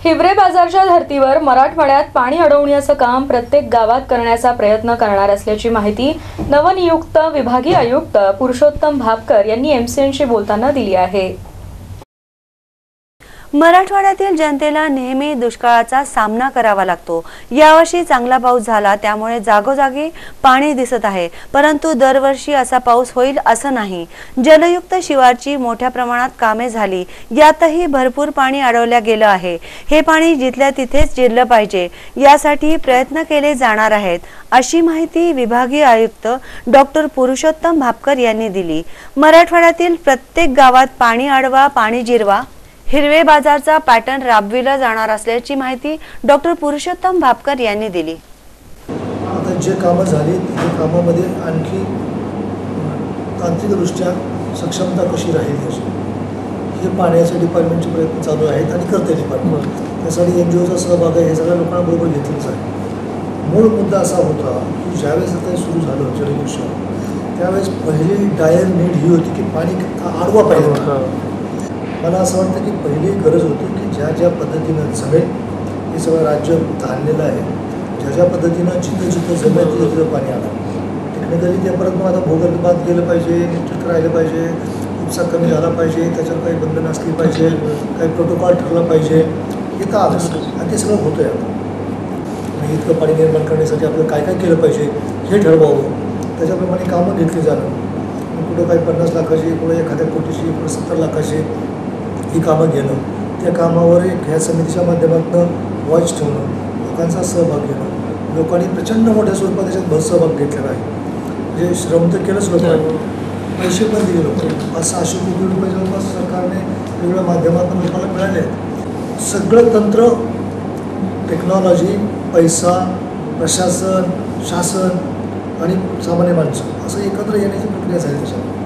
हिवरे बाजारच्या धर्तीवर मराठवाड्यात पाणी अडवण्याचं काम प्रत्येक गावात करण्याचा प्रयत्न करणार असल्याची माहिती नवनियुक्त विभागीय आयुक्त पुरुषोत्तम भापकर यांनी एमसीएनशी बोलताना दिली आहे। मराठवाड्यातील जनतेला नेहमी दुष्काळाचा सामना करावा लागतो। यावर्षी चांगला पाऊस झाला त्यामुळे जागोजागी पाणी दिसत आहे, परंतु दरवर्षी असा पाऊस होईल असं नाही। जलयुक्त शिवारची मोठ्या प्रमाणात कामे झाली, यातही भरपूर पाणी अडवल्या गेलं आहे। हे पाणी जिथल्या तिथेच जिरलं पाहिजे, यासाठी प्रयत्न केले जाणार आहेत, अशी माहिती विभागीय आयुक्त डॉक्टर पुरुषोत्तम भापकर यांनी दिली। मराठवाड्यातील प्रत्येक गावात पाणी अडवा, पाणी जिरवा हिरवे बाजारचा पॅटर्न राबविला जाणार असल्याची माहिती डॉक्टर पुरुषोत्तम भापकर यांनी दिली। आता जे कामं झाली त्या कामामध्ये आणखी तांत्रिकदृष्ट्या सक्षमता कशी राहील याची हे पाण्याच्या डिपार्टमेंटचे प्रयत्न चालू आहेत आणि करते डिपार्टमेंट। त्यासाठी एनजीओचा सहभाग आहे, हे सगळ्या लोकांना बरोबर घेतलेच आहे। मूळ मुद्दा असा होता की ज्यावेळेस आता सुरू झालं जलदूषण त्यावेळेस पहिली डायर नीड ही होती की पाणी अडवा पाहिजे। मला असं वाटतं की पहिली गरज होती की ज्या ज्या पद्धतीनं जमेल हे सगळं राज्य ताणलेलं आहे, ज्या ज्या पद्धतीनं जिथं जिथं जमेल तिथं पाणी आलं। टेक्निकली ते परत मग आता भूगर्भात गेलं पाहिजे, निश्चित राहिलं पाहिजे, उपसा कमी झाला पाहिजे, त्याच्यावर काही बंधनं असली पाहिजे, काही प्रोटोकॉल ठरलं पाहिजे, हे तर आलंच आणि ते सगळं होतं आहे। आता इतकं पाणी निर्माण करण्यासाठी आपलं काय काय केलं पाहिजे हे ठरवावं, त्याच्याप्रमाणे कामं घेतली जाणं। कुठं काही 50 लाखाची, कुठं 1,000 कोटीची, कुठं 70 लाखाची ही कामं घेणं, त्या कामावर एक ह्या समितीच्या माध्यमातून वॉच ठेवणं, लोकांचा सहभाग घेणं। लोकांनी प्रचंड मोठ्या स्वरूपात त्याच्यात सहभाग घेतलेला आहे, म्हणजे श्रम तर केलंच लोकांनी, पैसे पण दिले लोकांनी। 500-600 कोटी रुपये जवळपास सरकारने वेगवेगळ्या माध्यमातून लोकांना मिळाले आहेत। सगळं तंत्र, टेक्नॉलॉजी, पैसा, प्रशासन, शासन आणि सामान्य माणसं असं एकत्र येण्याची प्रक्रिया झाली त्याच्यात।